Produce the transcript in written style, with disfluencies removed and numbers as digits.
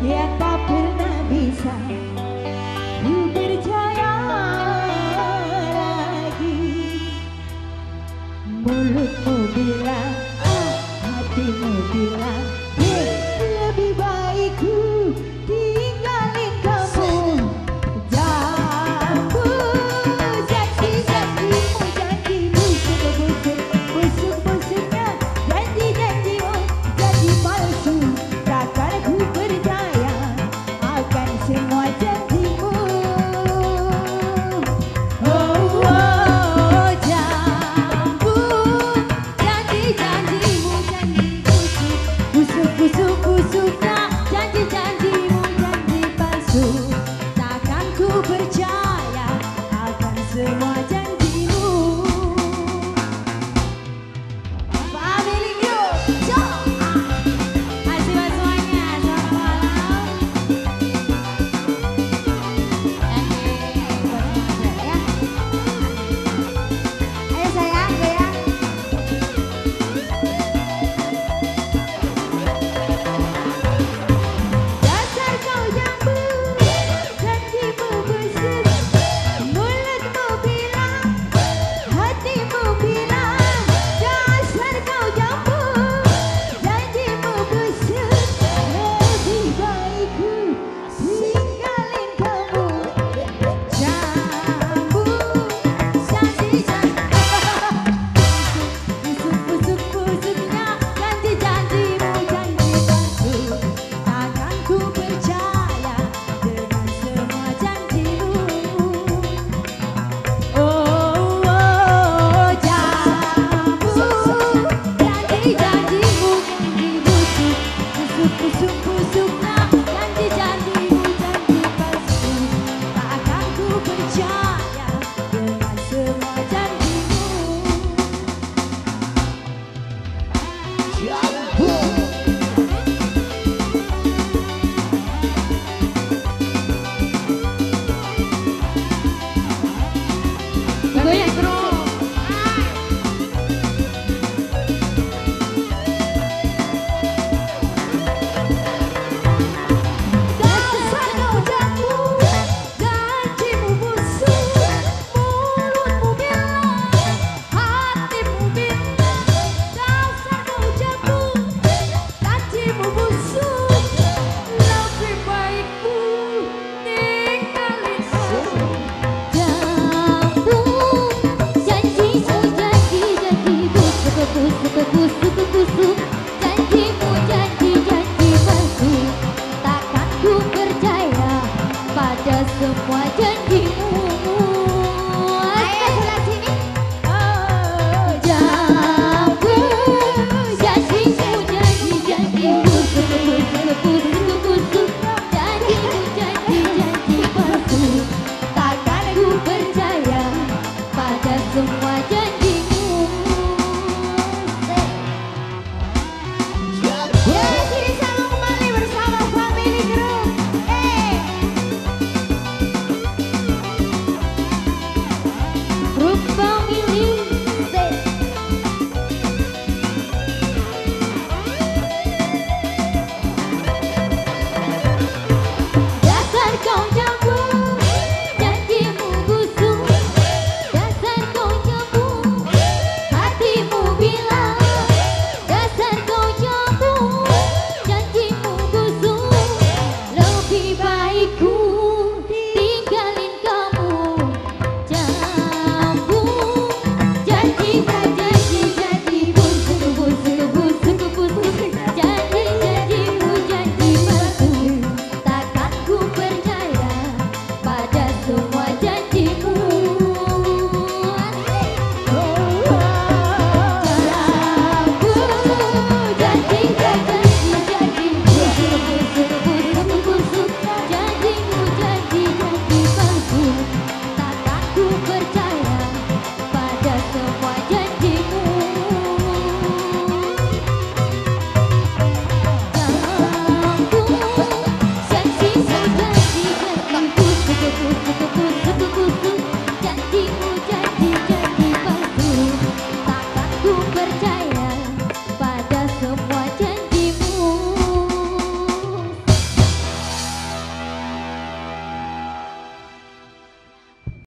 yang tak pernah bisa ku percaya lagi. Mulutmu bilang A, hatimu bilang B, lebih baik ku tinggalin kamu. Jambu, janji-janjimu, janjimu busuk-busuk, busuk-busuknya janji-janjimu, janji palsu. Takkan ku percaya akan semua janjimu. Oh, oh, jambu, janji-janjimu, janji busuk, busuk-busuk-busuknya janji-janjimu, janji palsu. Takkan ku percaya akan semua janjimu. Family Group, jom! Masih buat semuanya, selamat malam. Ya. Ayo sayang, goyang. Dasar kau jambu, janjimu busuk, mulutmu bilang, hatimu bilang. Dasar kau jambu, janjimu busuk, lebih baik ku tinggalin kamu. Jambu, janji-janji, busuk-busuk-busuknya janji-janjimu, janji palsu. Takkan ku percaya dengan semua janjimu. Oh, oh, jambu, janji-janjimu, janji busuk, busuk-busuk-busuknya janji-janjimu, janji palsu. Takkan ku percaya dengan semua janjimu. Jambu. Goyang terus. Dasar kau jambu, janjimu busuk, mulutmu bilang, hatimu bilang. Dasar kau jambu, janjimu busuk, lebih baik ku tinggalin kamu. Jambu, janji-janji busuk, busuk, janjimu, janji palsu. Takkan ku percaya pada semua janji.